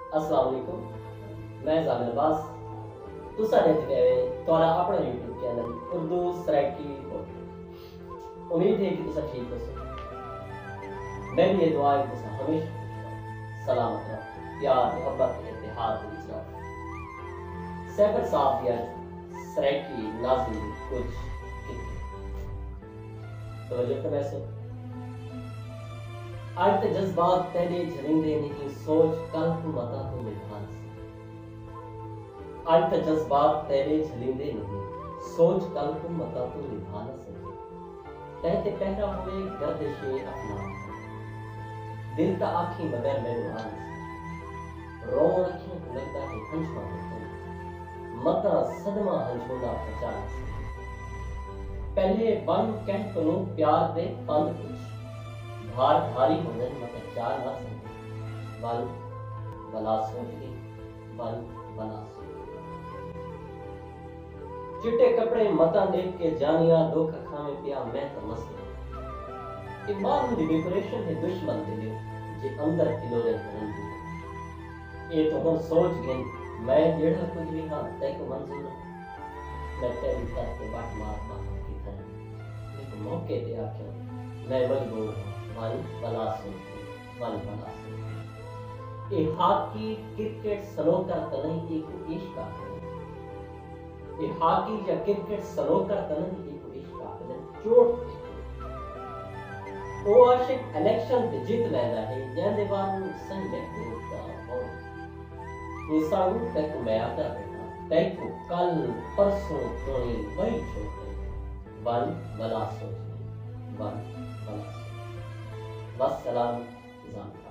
अस्सलाम वालेकुम। मैं जामिल अब्बास तुसा देखते हैं तोरा अपना YouTube channel Urdu Saraiki podcast. उम्मीद है कि तुसा ठीक हो सब। मैं भी ये दुआ है कि तुसा हमेशा सलामत रहो, प्यार मोहब्बत इत्तेहाद के विच रहो। सैफर साहब दिया सराइकी नाज़िम कुछ तवज्जो तो वैसे आज ते जज्बात तेरे झरिंदे नहीं, सोच कल तू मता तू निभान से। आज ते जज्बात तेरे झरिंदे नहीं, सोच कल तू मता तू निभा न सके। कहते पहरा हुए गर्दिशे अपना, दिल ता आँखी बगैर मैनू आ न सके। रो रखियां तो लगता है हंझुआ होता, मता सदमा हंझुआ पचा न सके। पहले बन कह तनु प्यार दे पंद कुछ, भार भारी होने मत चार ना सके। बल बला सोच ली, बल बला सोच। चिट्टे कपड़े मता देख के जानिया दुख खावे पिया मैं तो मस्त। इबाद दी डेकोरेशन है दुश्मन दे लियो जे अंदर खिलोरे करन। ये तो हम सोच गए मैं जेड़ा कुछ भी हां तय को मंजूर। मैं तेरी करते बाट मार मार की तरह एक मौके पे आके मैं मजबूर हूं। वन बलासुन ये हॉकी क्रिकेट स्नूकर तनई एक इश्क आखने। ये हॉकी या क्रिकेट स्नूकर तनई एक इश्क आखने चोट वो आशिक इलेक्शन ते जीत लेंदा है जंदे बानू सही महबूब दा हो। ये सागु तक मैं आता बैठा तय को कल परसों तोनी वही छोटे। वन बलासुन वन बलासुन। वस्सलाम।